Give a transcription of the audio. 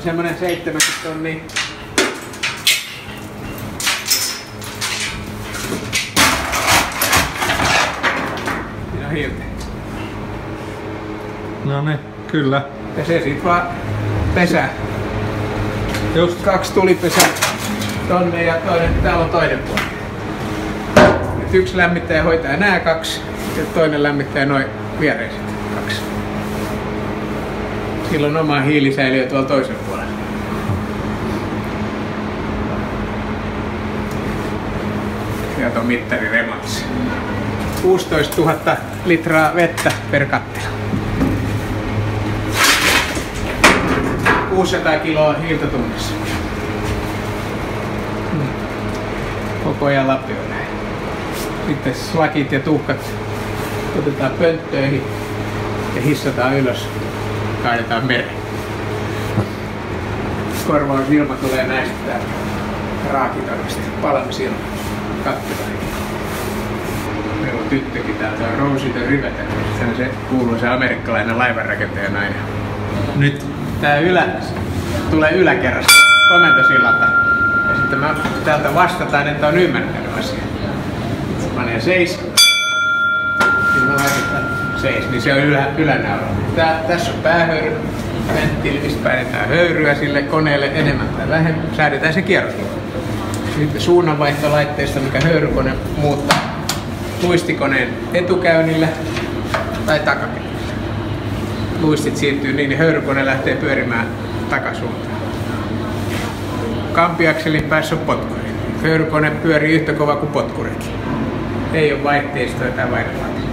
semmonen 70 tonnia. Siinä on hiiltä. No niin, kyllä. Ja se sit vaan pesää. Just. 2 tulipesää tonne ja täällä on toinen puoli. Et yksi lämmittäjä hoitaa nää 2 ja toinen lämmittäjä noin viereiset 2. Sillä on oma hiilisäiliö tuolla toisella puolella. Sieltä on mittari remontissa. 16 000 litraa vettä per kattila. 600 kiloa hiiltä tunnissa. Koko ajan lapioidaan. Sitten slakit ja tuhkat otetaan pönttöihin ja hissataan ylös. Kaadetaan mereen. Korvausilma tulee näistä täältä raakitarvista. Palamisilma. Kattilaan. Meillä on tyttökin täältä, on Rosie the Riveter. Se on se kuuluisa amerikkalainen laivanrakentaja nainen. Nyt tää tulee yläkerrasta komentosillalta. Ja sitten mä täältä vastataan, että on ymmärtänyt asiaa. Se panee seis. Niin mä laitetaan seis, niin se on ylänäyllä. Tässä on päähöyry. Venttiili, mistä painnetaan höyryä sille koneelle enemmän tai vähemmän. Säädetään se kierrosluku. Sitten suunnanvaihtolaitteesta, mikä höyrykone muuttaa luistikoneen etukäynnillä tai takakäynnillä. Luistit siirtyy niin höyrykone lähtee pyörimään takasuuntaan. Kampiakselin päässä on potkuri. Höyrykone pyörii yhtä kova kuin potkurikin. Ei ole vaihteistoa tai vaihdelaitteista.